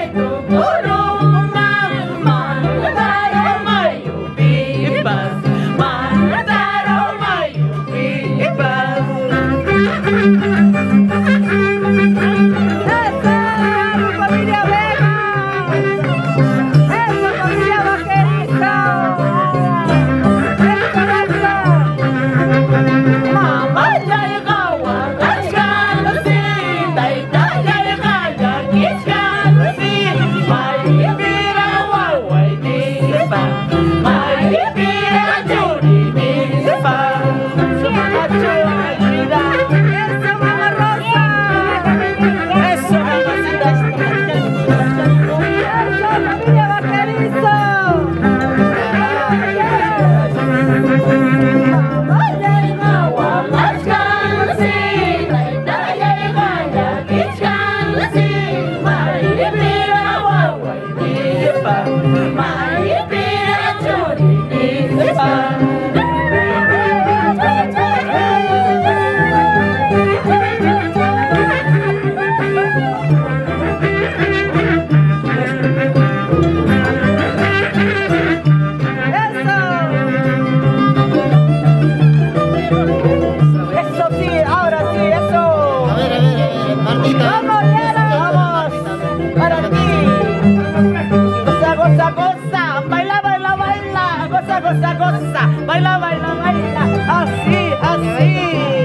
Baila, baila, baila, así, así.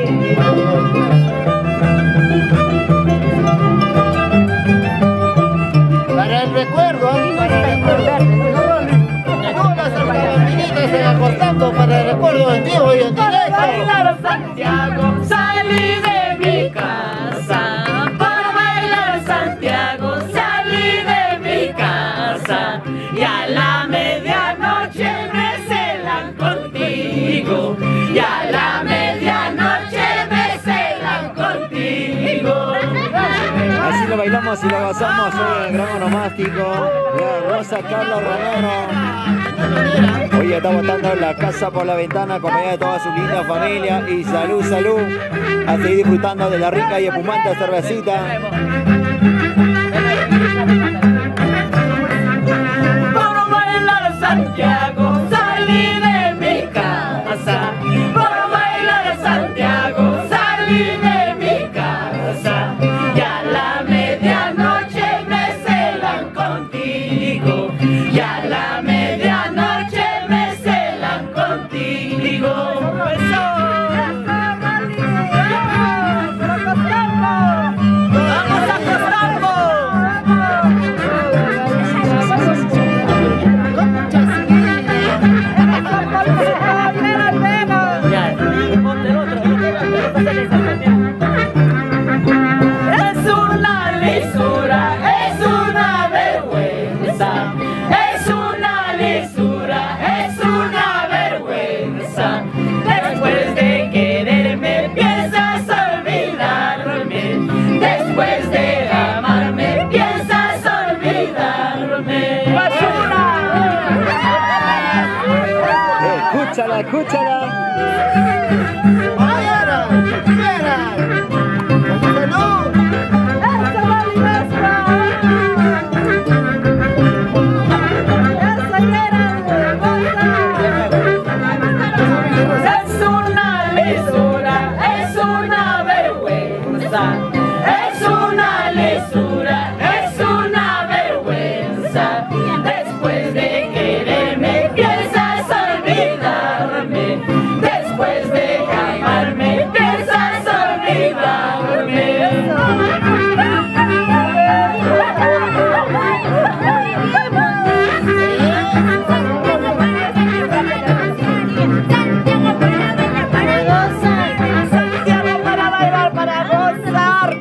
Para el recuerdo, para el recuerdo. Todas las amiguitas se acostando para el recuerdo en vivo y en directo. Bailar Santiago, salí de mi casa. Para bailar Santiago, salí de mi casa. Y a la medianoche me celan contigo. Y a la medianoche me celan contigo. Así lo bailamos y lo gozamos hoy en el Gran Onomástico. La Rosa Carlos Romero. Hoy está botando la casa por la ventana acompañada de toda su linda familia. Y salud, salud. A seguir disfrutando de la rica y espumante cervecita. Para bailar Santiago, salí de mi casa. Para bailar Santiago, salí de mi casa. Y a la medianoche me celan contigo. Y a la medianoche me celan contigo. ¡Vamos a acostarnos! Es una lisura, es una vergüenza. Es una lisura, es una vergüenza. Después de quererme empiezas a olvidarme. Después de amarme piensas olvidarme. Escúchala, escúchala. Es una lisura, es una vergüenza. Es una lisura, es una vergüenza. Después de quererme piensas olvidarme. Después de amarme piensas olvidarme. Santiago para bailar, para gozar.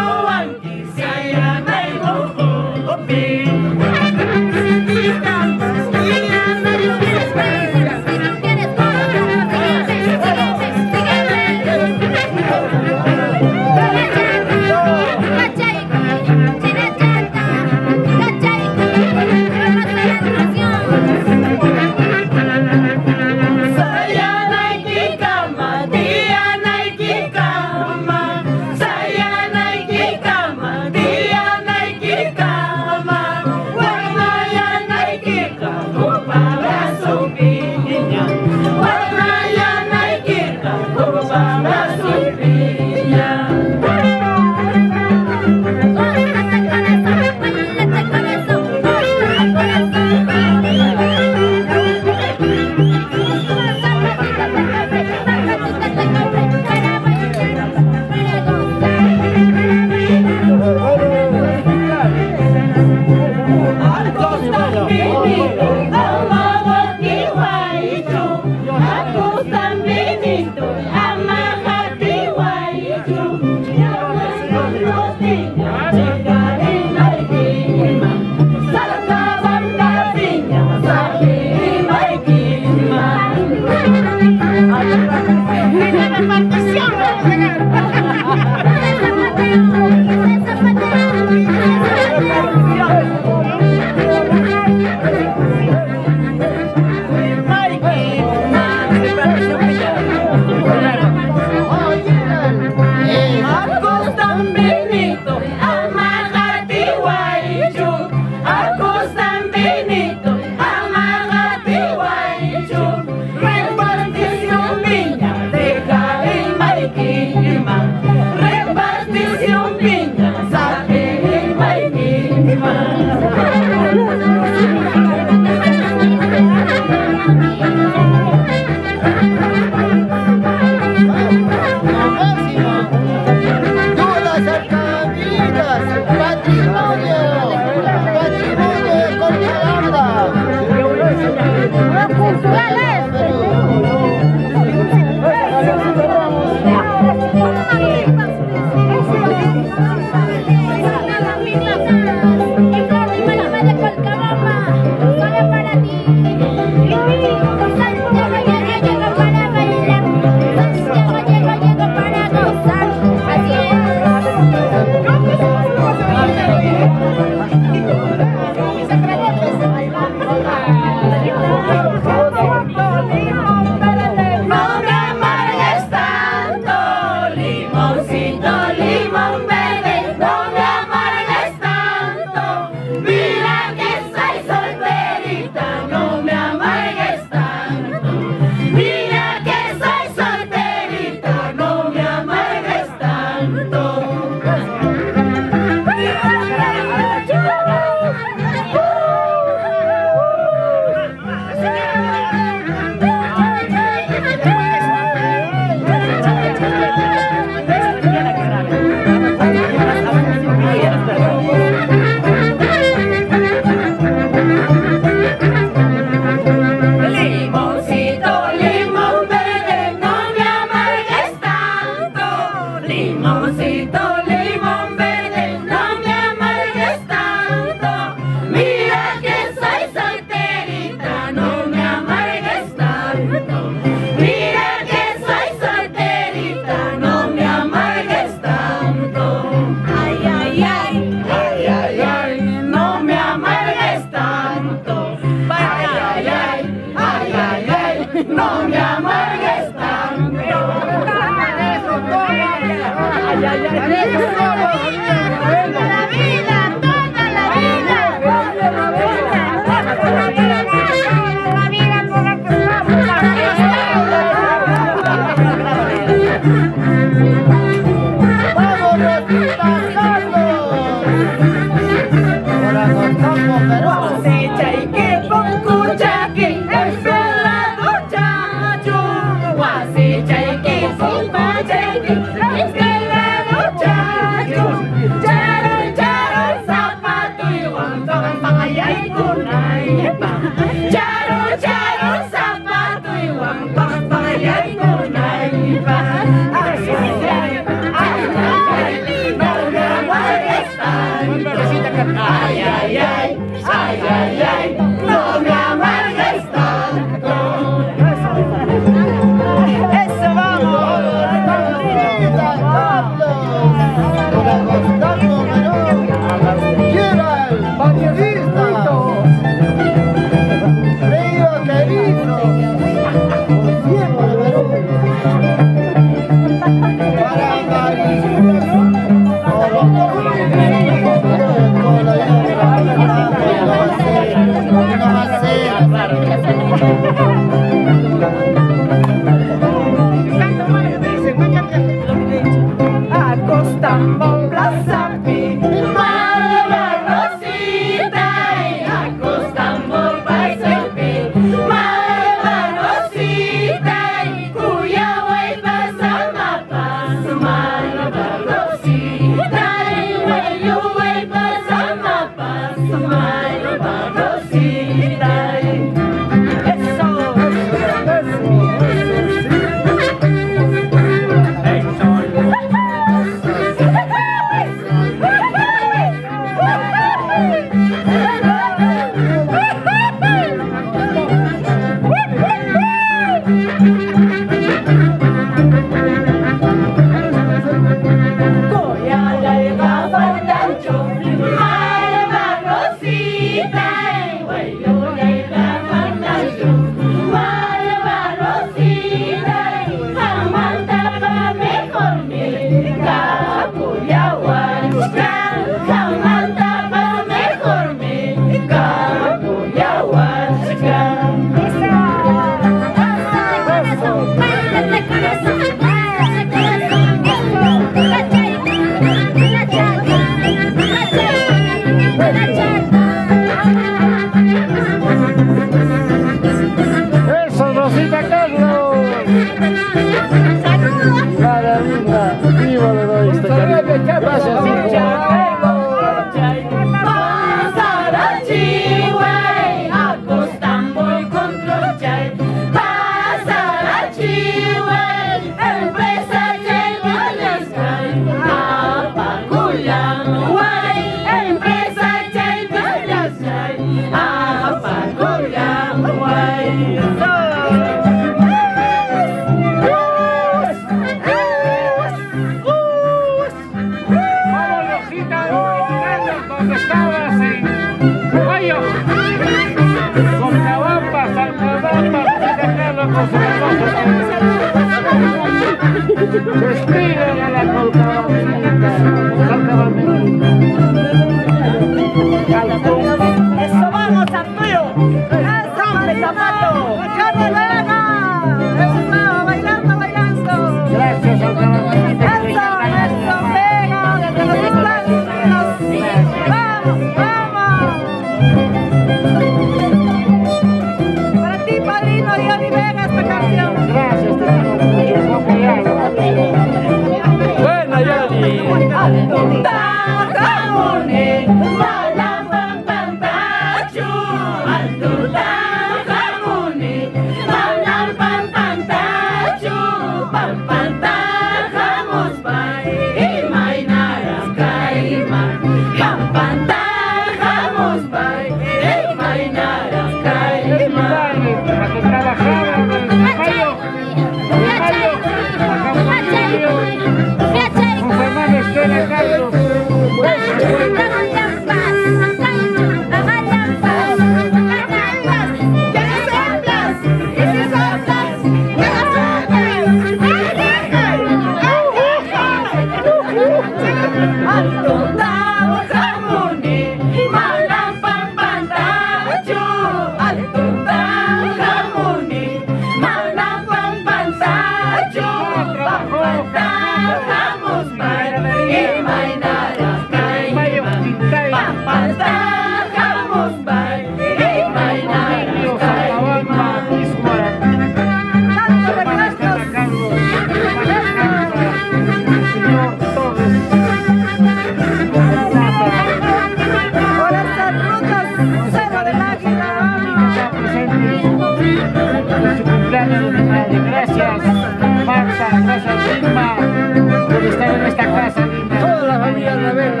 Gracias, Marta, gracias, Vilma, por estar en esta casa linda. Toda la familia Ravelo.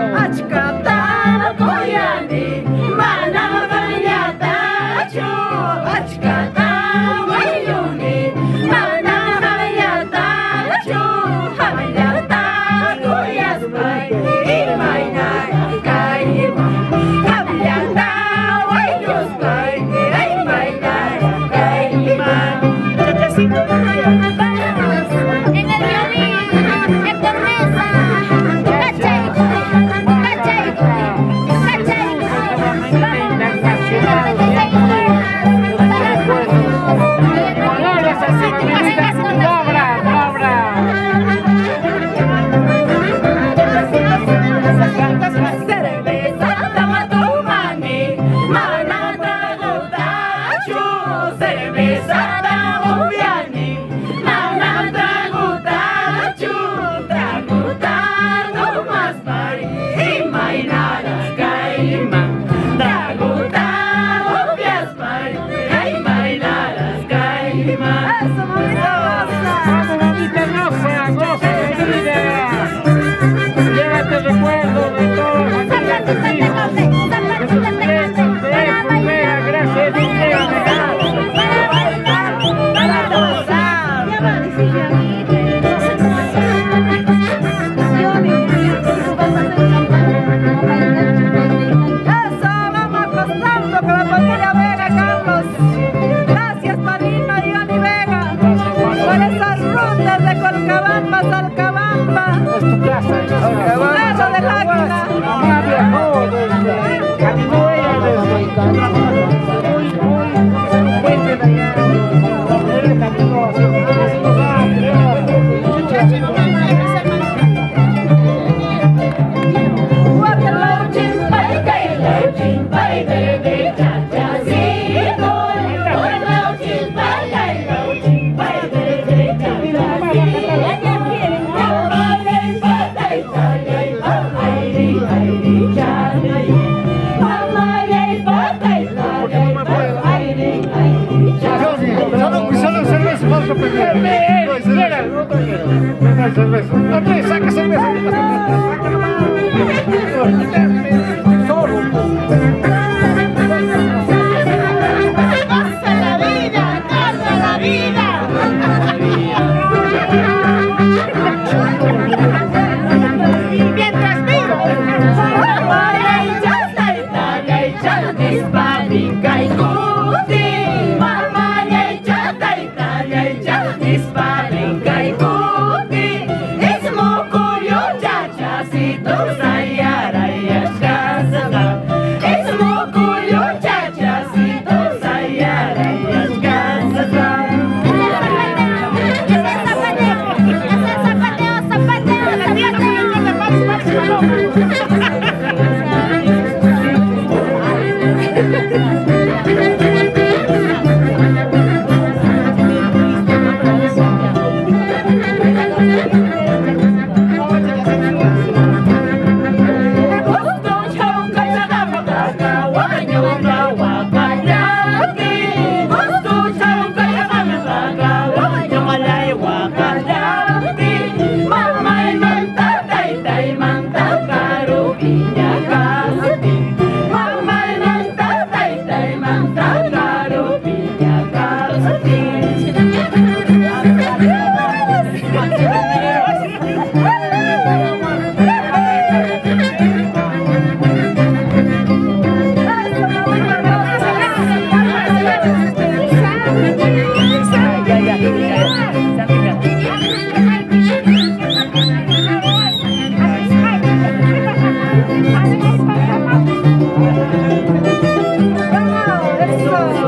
En el violín, Héctor Mesa, Cachay, Cachay, Cachay, Saca cerveza. It's more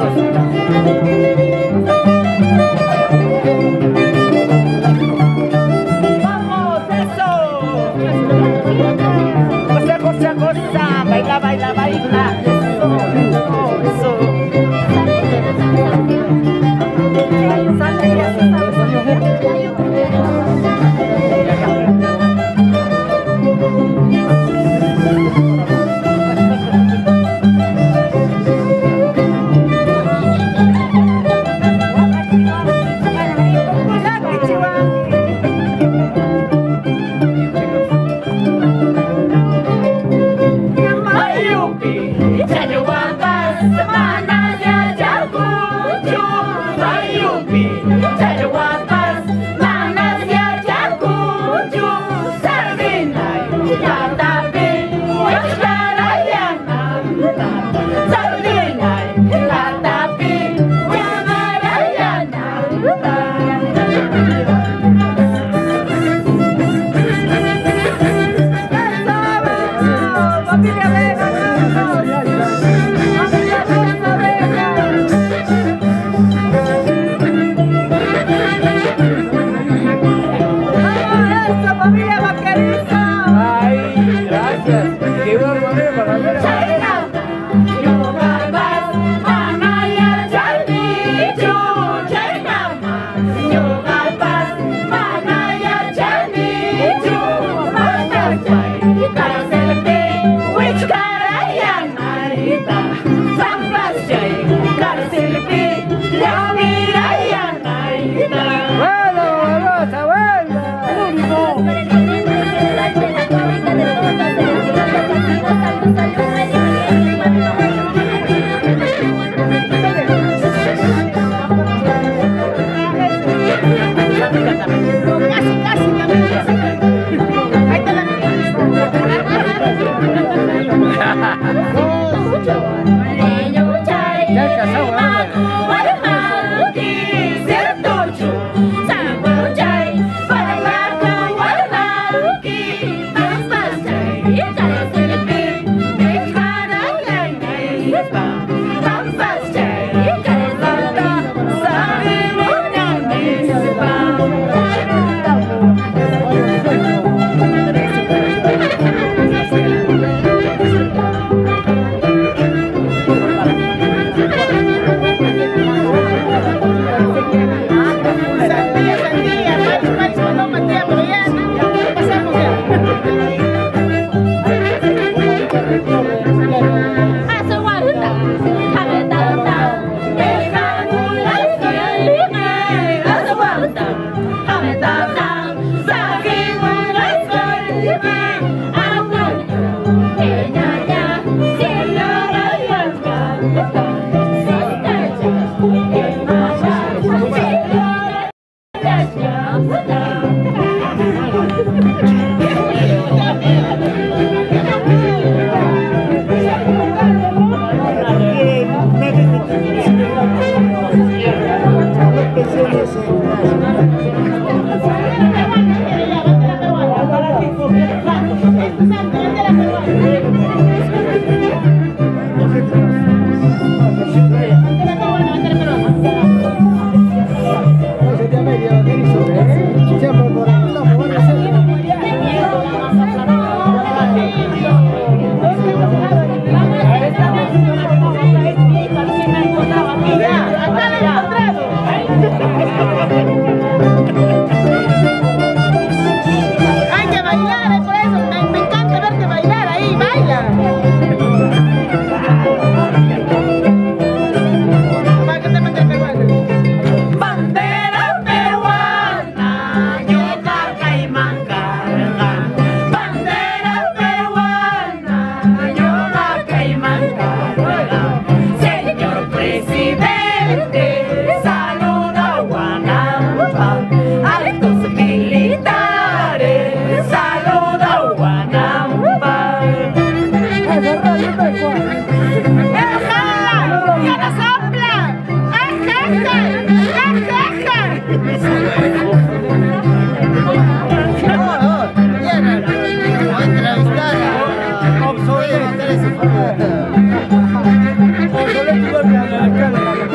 Vamos, eso. Cosa, cosa, cosa. Baila, baila, baila. Eso, eso. Obsoleto.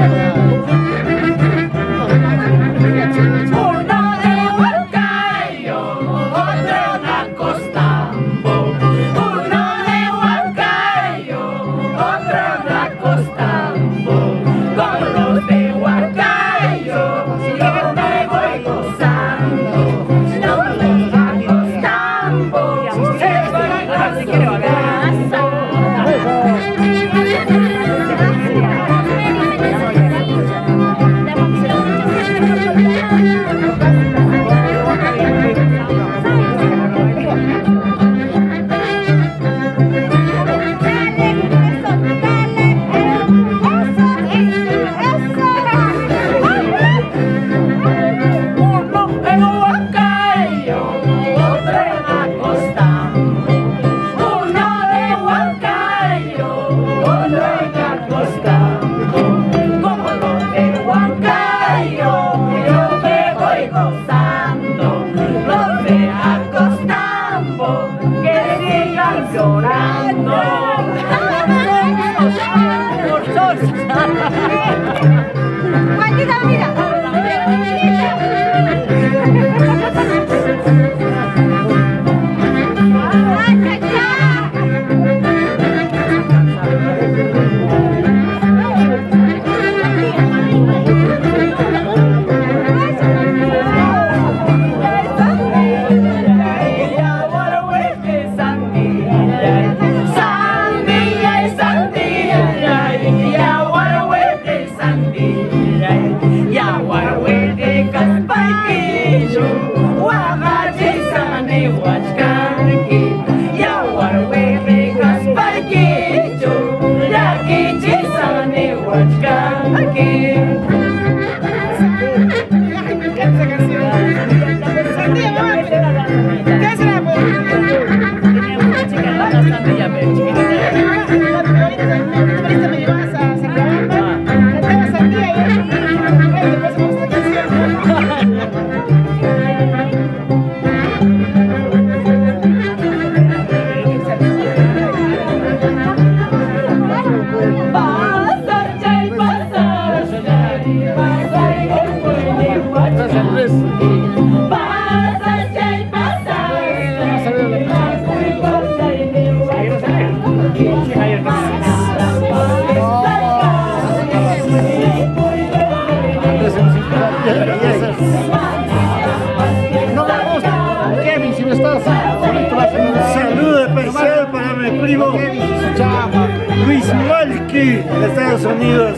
De Estados Unidos.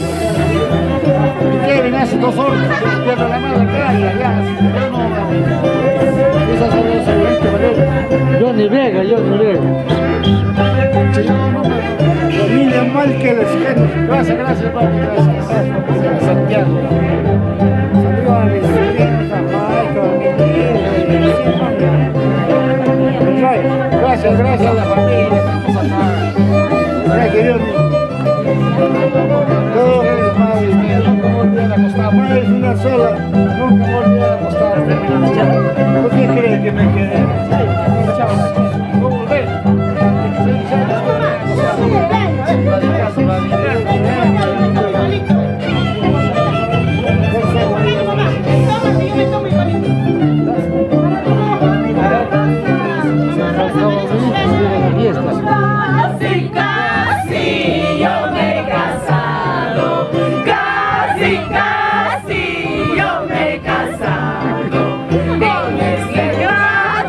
Kevin hace 2 horas, pierdo la mano acá y allá. Esa es la Johnny Vega. Familia Márquez. Gracias, papi, gracias. Santiago. Saludos a mis sobrinos, a Michael, Gracias a la familia. Estamos acá. querido. Todo nunca volví a acostar. es una sola. Nunca volví a acostar. ¿Por qué crees que me quedé? No volver. Casi yo me he casado, casi yo me he casado con el señor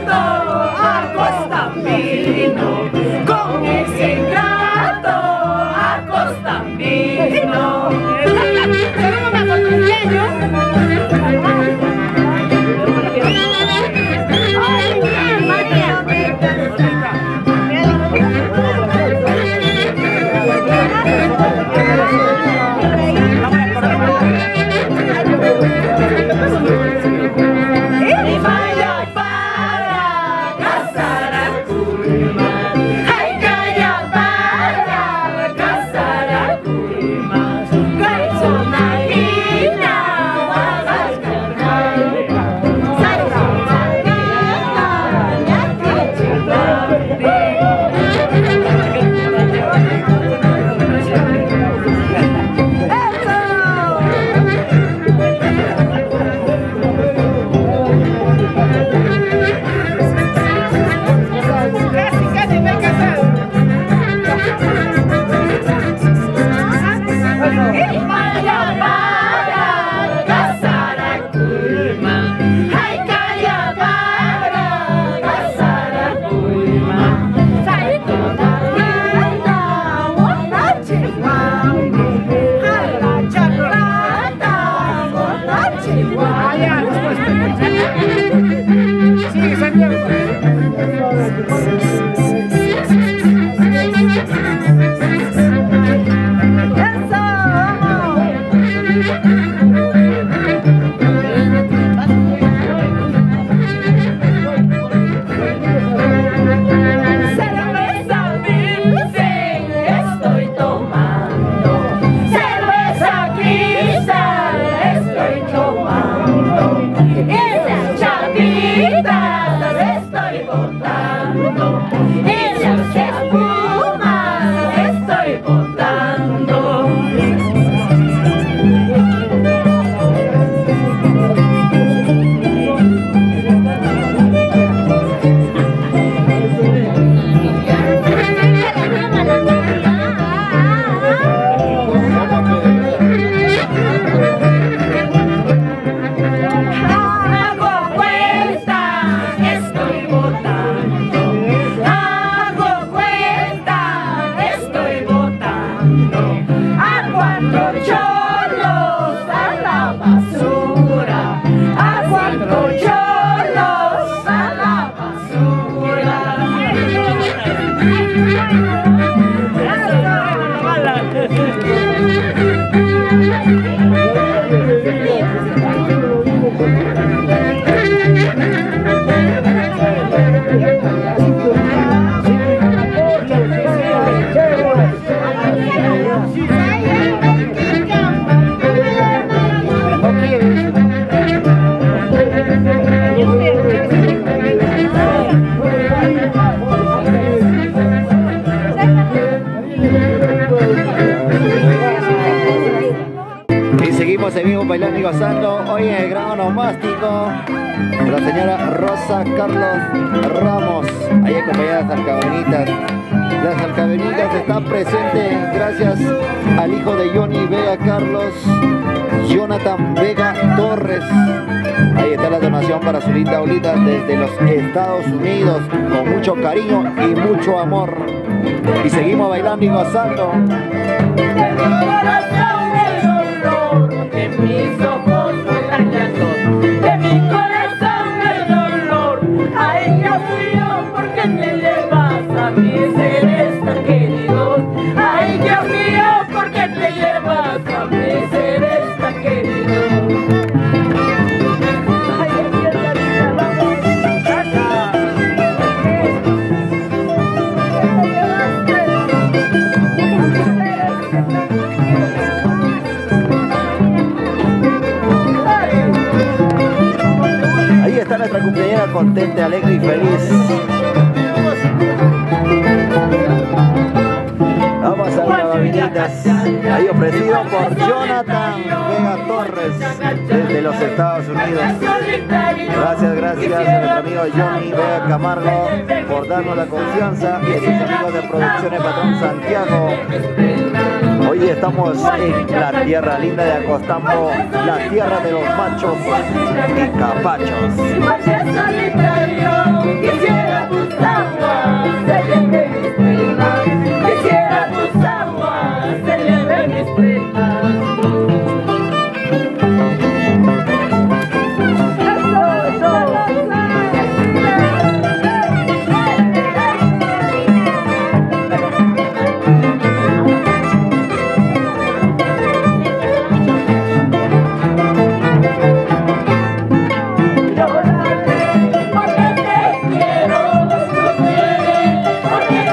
Y seguimos bailando y gozando hoy en el gran onomástico de la señora Rosa Carlos Ramos, ahí acompañada de las alcabenitas. Las alcabenitas están presentes gracias al hijo de Johnny Vega Carlos, Jonathan Vega Torres. Ahí está la donación para su linda abuelita desde los Estados Unidos, con mucho cariño y mucho amor. Y seguimos bailando y gozando. De mis ojos son llantos, de mi corazón el dolor. Ay, Dios mío, ¿por qué te llevas a mis seres tan queridos? Ay, Dios mío, ¿por qué te llevas a mis seres tan queridos? Ay, despierta, vamos, casa. Ahí está nuestra cumpleañera contenta, alegre y feliz. Vamos a las babinitas. Ahí ofrecido por Jonathan Vega Torres desde los Estados Unidos. Gracias a nuestro amigo Johnny Vega Camargo por darnos la confianza y a sus amigos de Producciones Patrón Santiago. Hoy estamos en la tierra linda de Acostambo, la tierra de los machos y capachos. Quisiera tus aguas, se lleve mis penas. Quisiera tus aguas, se lleve mis penas. Porque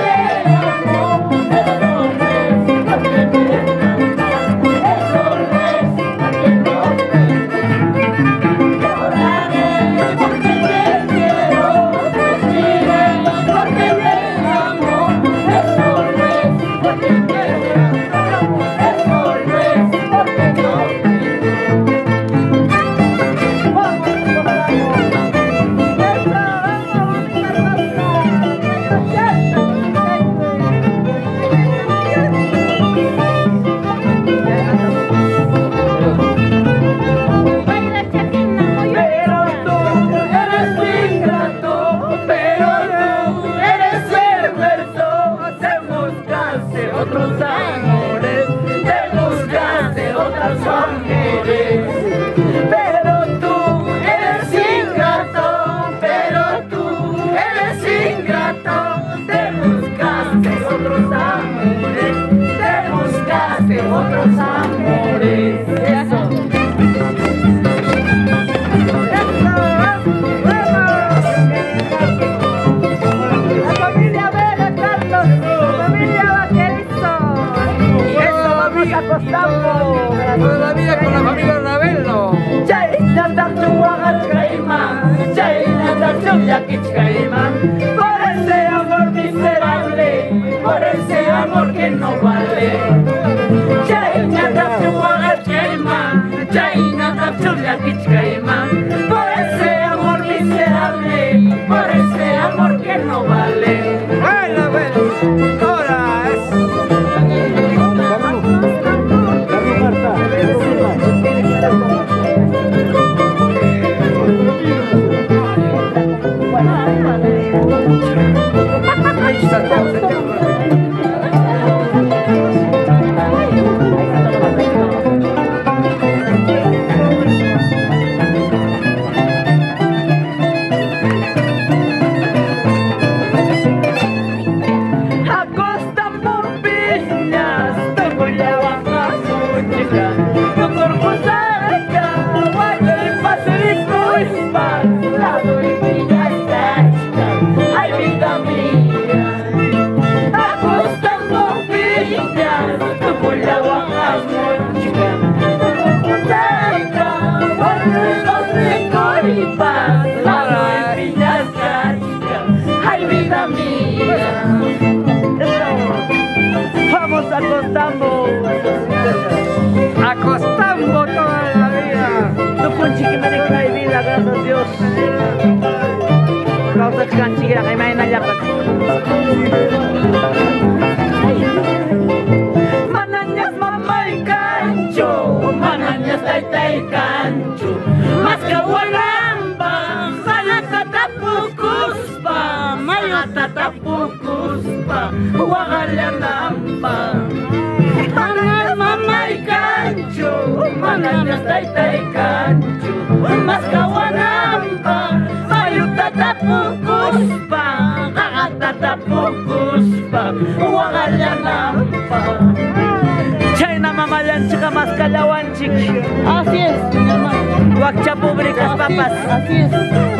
Chaina captura Kichkaima, por ese amor miserable, por ese amor que no vale. Bueno, bueno, ahora es. Vamos a Costambo. A Costambo toda la vida. No punchi que me deja la vida, gracias a Dios. Causa canchigira que me ya Manañas mamá y cancho, manañas taita y cancho. Mascahualamba, mayatata pucuspa, mayatata pucuspa, huagalanamba. Manañas mamá y cancho, manañas taita y cancho. Mascahualamba, mayatata pucuspa, mayatata pucuspa, huagalanamba. Chayna mamayan chica mascalawan chic. Así es, mi hermano. Guacha públicas papas. Así es.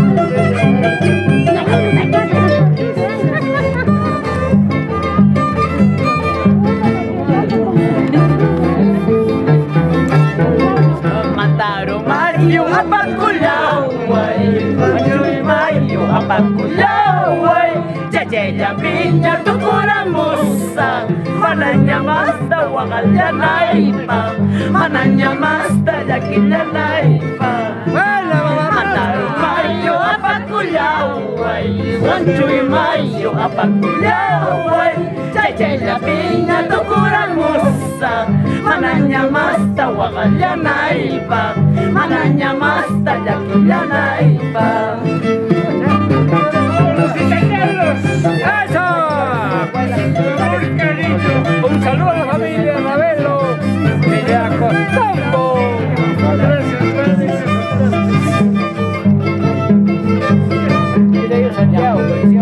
Mataron Mario a Paculaway, Mario a Paculaway. Yaya piña tu curamusa, mananya masta wagalanaipa, mananya masta yakilanaipa. Mataron Mario a Paculaway, Wanchuy Mario a Paculaway. Yaya piña tu curamusa, mananya masta wagalanaipa, mananya masta yakilanaipa. ¡Eso! Muy querido. Un saludo a la familia Ravelo de Costambo. Gracias, Santiago.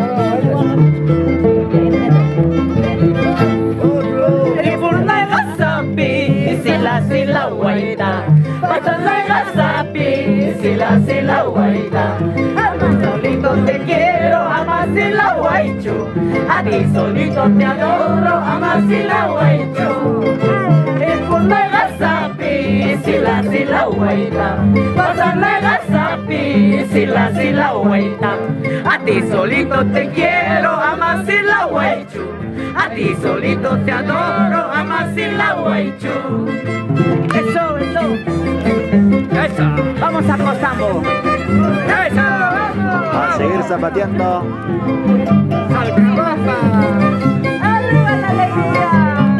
Y por Nagasapi, sila guaita. Pata Nagasapi, sila guaita. Solito te quiero, amas y la guaycho. A ti solito te adoro, amas y la guaycho. Es por Nagasapi, sila guaita. Pasa Nagasapi, sila guaita. A ti solito te quiero, amas y la guaycho. A ti solito te adoro, amas y la guaycho. Eso, eso. Eso. Vamos a Costambo. Eso. A seguir zapateando. Salchipapa. ¡Arriba la alegría!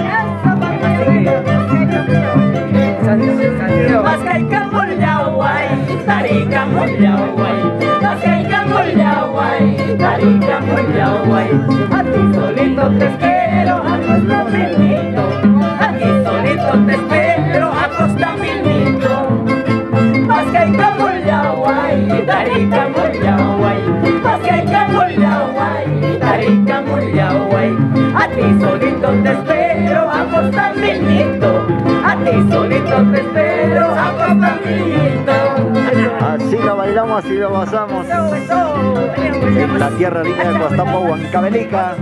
Santiago. Mascaica mullaway, tarica mullaway. Mascaica mullaway, tarica mullaway. A ti solito te espero, a Costa Milito. A ti solito te espero, a Costa Milito. Mascaica mullaway, tarica mullaway. Mascaica mullaway, tarica mullaway. A ti solito te espero, a Costa Milito. A ti solito te espero, a Costa Milito. Así lo bailamos y lo gozamos. En la tierra linda de Costambo, Huancavelica.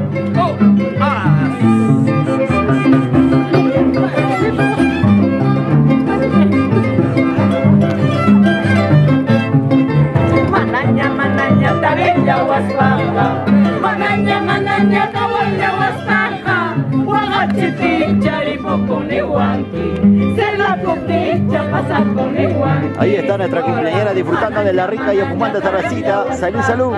Mananya, mananya, tabilla waspaja. Mananya, tabilla waspaja. Wagachiti, charipo, kuni wanki. Se la coticha, Ahí está nuestra quinceañera disfrutando de la rica y espumante cervecita. Salud, salud.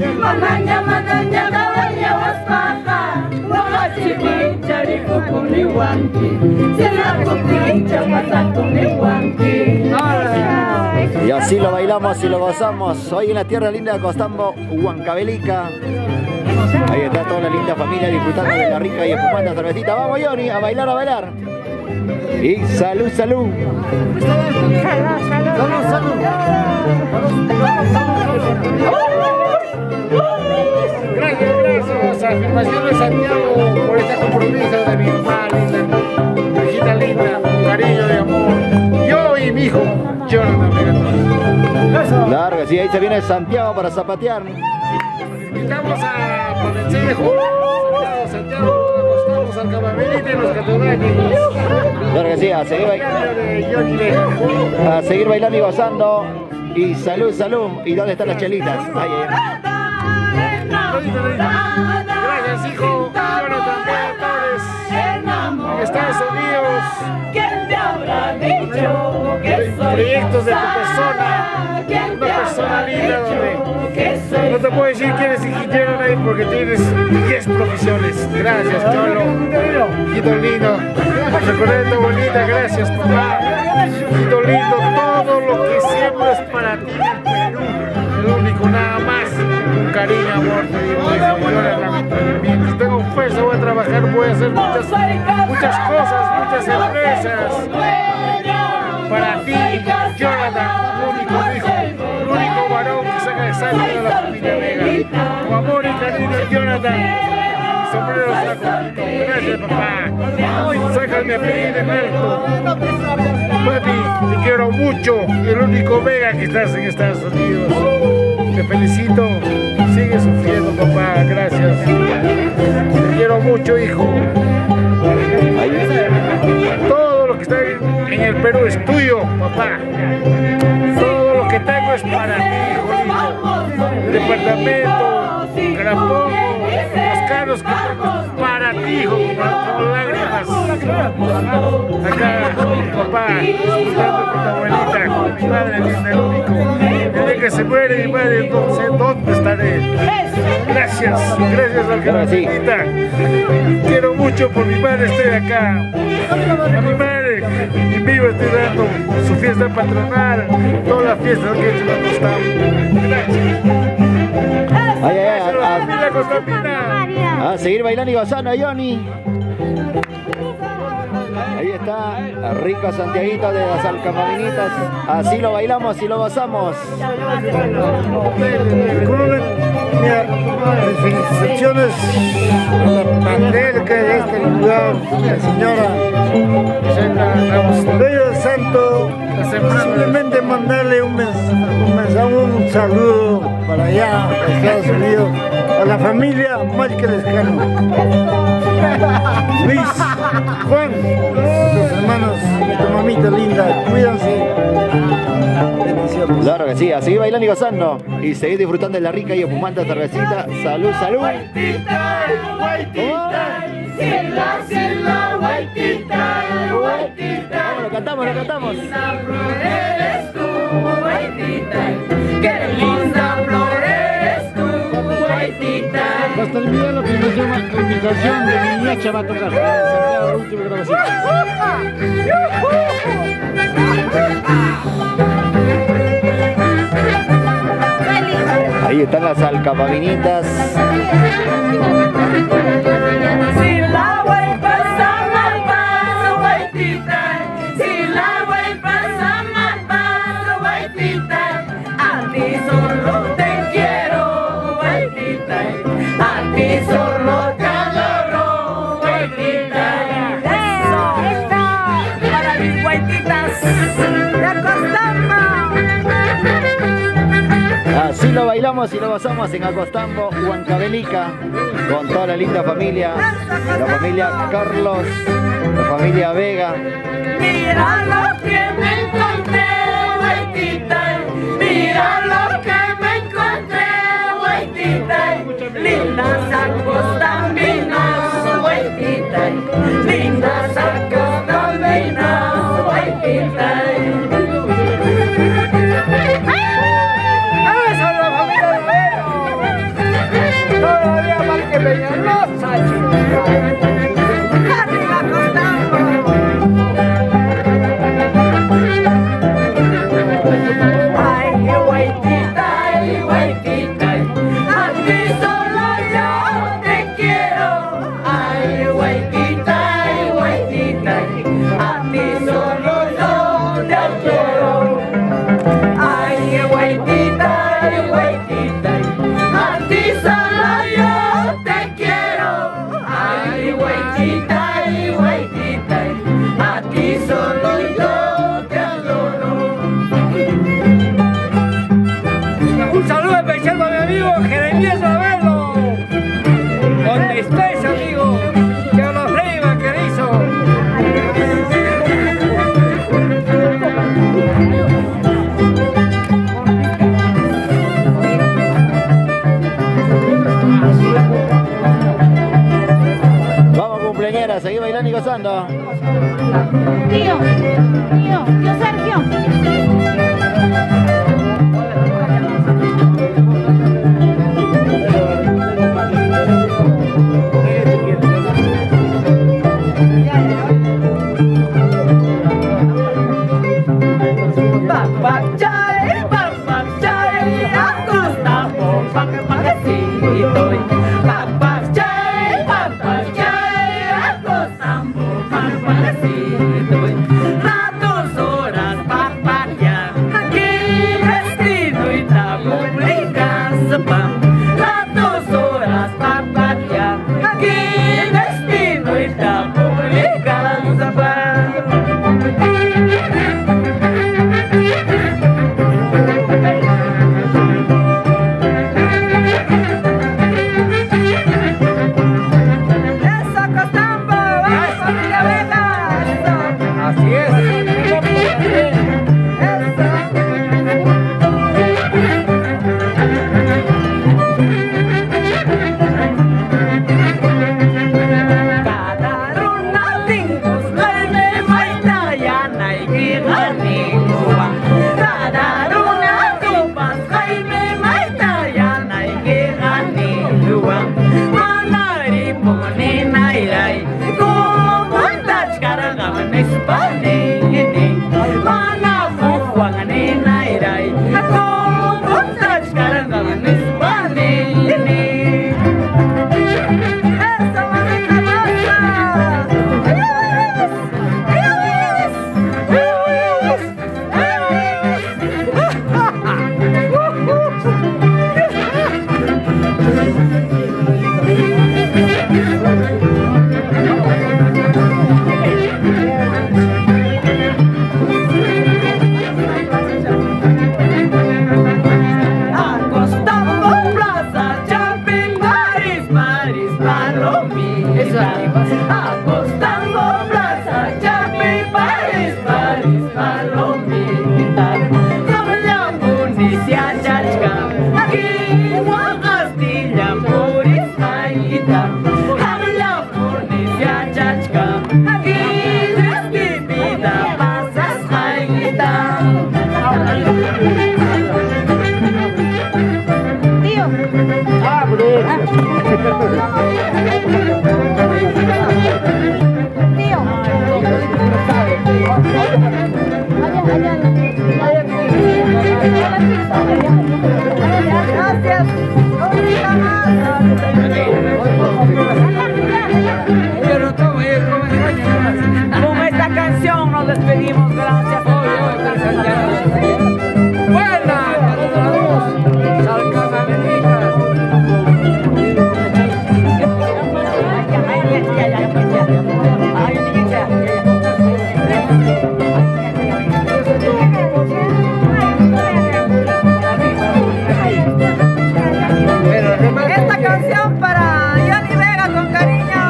Y así lo bailamos y lo gozamos hoy en la tierra linda de Costambo, Huancavelica. Ahí está toda la linda familia disfrutando de la rica y espumante cervecita. Vamos, Johnny, a bailar, a bailar. Y salud, salud. Gracias, afirmación de Santiago por este compromiso de mi mamá linda, hijita linda, cariño de amor. Yo y mi hijo, Jonathan. Claro que sí, ahí se viene Santiago para zapatear. Invitamos a Concejo, Santiago, acostamos al cabamelito y los catedráticos. Claro que sí, a seguir bailando y gozando. Y salud, salud. ¿Y dónde están las chelitas? Ahí, Gracias, hijo. Jonathan Torres. En Estados Unidos. Proyectos de tu persona. Una persona linda donde no te puedo decir quién es ingeniero ahí porque tienes 10 profesiones. Gracias, Cholo. Hijito lindo. Recordé tu bonita. Gracias, papá. Hijito lindo. Todo lo que siempre es para ti en Perú. El único, nada más. Un cariño, amor, te digo. Mientras tengo fuerza voy a trabajar, voy a hacer muchas cosas, muchas empresas. Para ti, Jonathan, el único hijo, el único varón que saca de sangre de la familia Vega. Tu amor y cariño, Jonathan. Mi sombrero está contigo. Gracias, papá. Sácame a pedir de alto. Papi, te quiero mucho. El único Vega que estás en Estados Unidos. Te felicito. Sigue sufriendo, papá. Gracias. Te quiero mucho, hijo. Todo lo que está en el Perú es tuyo, papá. Todo lo que tengo es para ti, hijo lindo. El departamento, Carapongo, los carros que tengo para ti, hijo, con lágrimas. Acá, papá, disfrutando con tu abuelita, con mi madre, es el único. Desde que se muere mi madre, no sé dónde estaré. Gracias, gracias al que me felicita. Quiero mucho por mi madre, estoy acá. A mi madre, en vivo estoy dando su fiesta patronal, toda la fiesta que he hecho la Costambo. Gracias. A seguir bailando y gozando, Johnny. Ahí está, rico Santiaguito de las Alcamaminitas. Así lo bailamos y lo gozamos. Mis felicitaciones a la patriarca de este lugar, la señora Bello Santo. Simplemente mandarle un saludo para allá, a Estados Unidos, a la familia Michael Escano, Luis, Juan, tus hermanos, tu mamita linda, cuídense. Bendiciones. Claro que sí, a seguir bailando y gozando. Y seguir disfrutando de la rica y espumante cervecita. Salud, salud. Lo cantamos, lo cantamos. Hasta el video lo que nos llama invitación de Niñacha va a tocar. Santiago, la última grabación. Ahí están las alcapaminitas. Si la voy pasando paso, guaitita. Si la voy pasando paso, guaitita. A ti solo te quiero, guaitita. A ti solo te adoro, guaitita. Eso, para mis guaititas de Costambo. Así lo bailamos y lo gozamos en Acostambo, Huancavelica, con toda la linda familia, la familia Carlos, la familia Vega. Mira lo que me encontré, guaitita. Mira lo que me encontré, guaitita. Lindas acostambinas, guaitita. Lindas acostambinas, guaitita. quiero. Ay, güeytita, a ti solo yo te quiero. Ay, güeytita, a ti solo yo te adoro. Un saludo especial para mi amigo Jeremías Ravelo. Donde estés, amigo, que lo rima que hizo. Vamos, cumpleañera, seguí bailando y gozando. Tío Sergio. Con esta canción nos despedimos, gracias. Buenas para todos, salcamamenitas. Esta canción para Johnny Vega con cariño.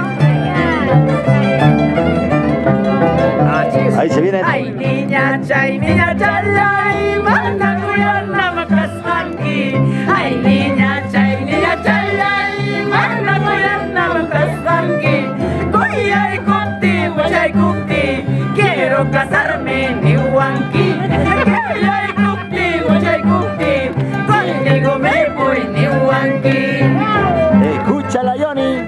Ahí se viene. Ay niña chay, mana kuyana makasanki. Ay niña chay, mana kuyana makasanki. Kuyay kukti, quiero casarme ni huanki. Kuyay kukti, contigo me voy ni huanki. Escúchala, Johnny.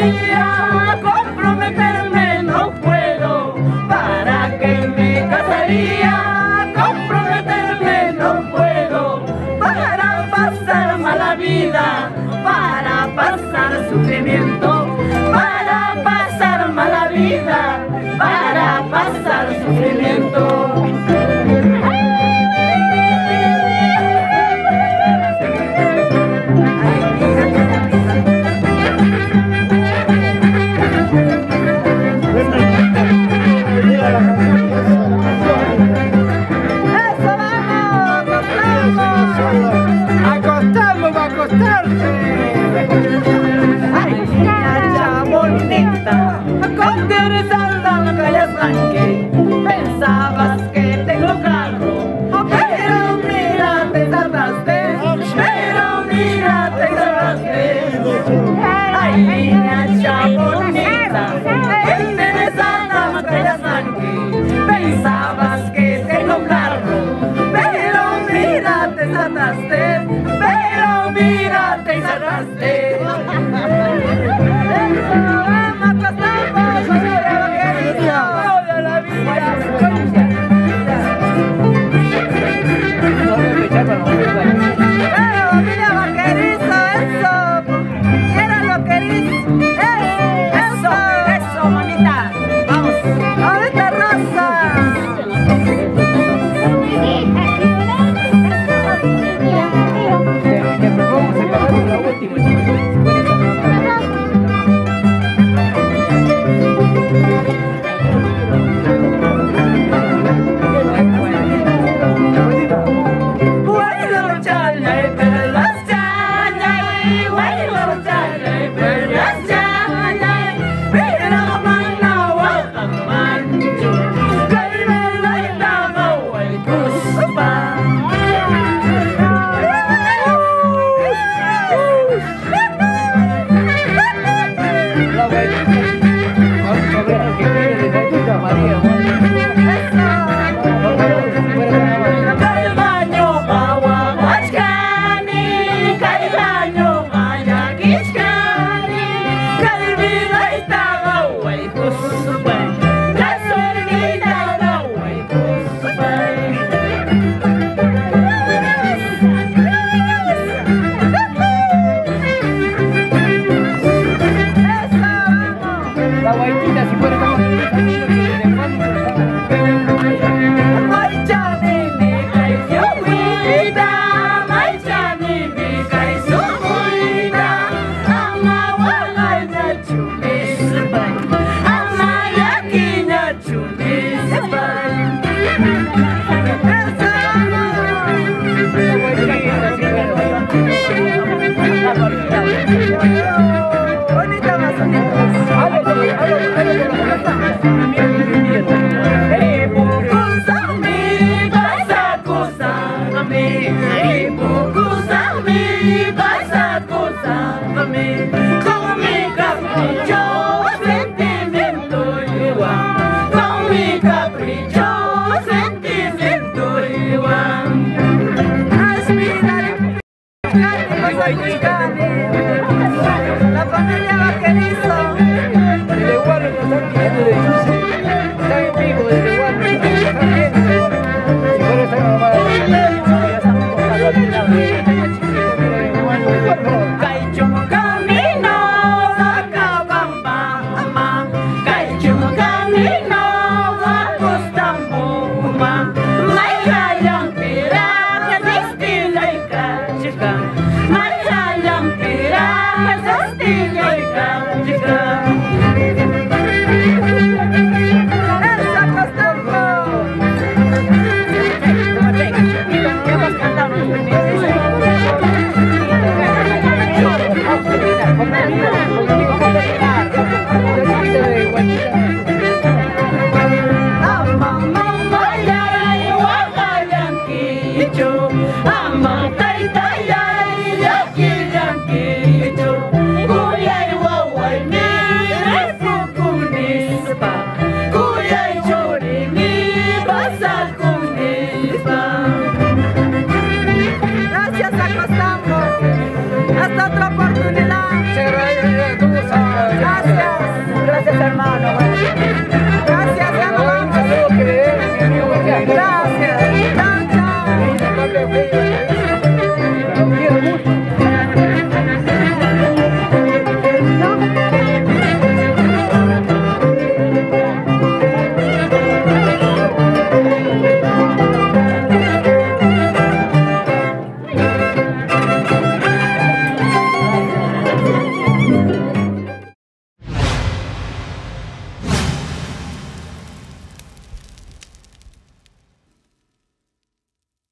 casaría, comprometerme no puedo. ¿Para qué me casaría? Comprometerme no puedo. Para pasar mala vida, para pasar sufrimiento, para pasar mala vida, para pasar sufrimiento. Pensabas que tengo carro, pero mira te tardaste, pero mira te tardaste. Ay, niña bonita, que tienes alma que la sangre. Pensabas que tengo carro, pero mira te tardaste, pero mira te tardaste. La familia Vaquerizo. Desde Guardo nos están viendo de Yusi. Están en vivo desde Guardo. Están viendo. Si fuera esta mamá ya estamos buscando al final. Caichum camino, Acabamba, ama. Caichum camino, Acostambuma. Mayayang pira, Destina y Cachica. Mayayang pira, Destina y Cachica.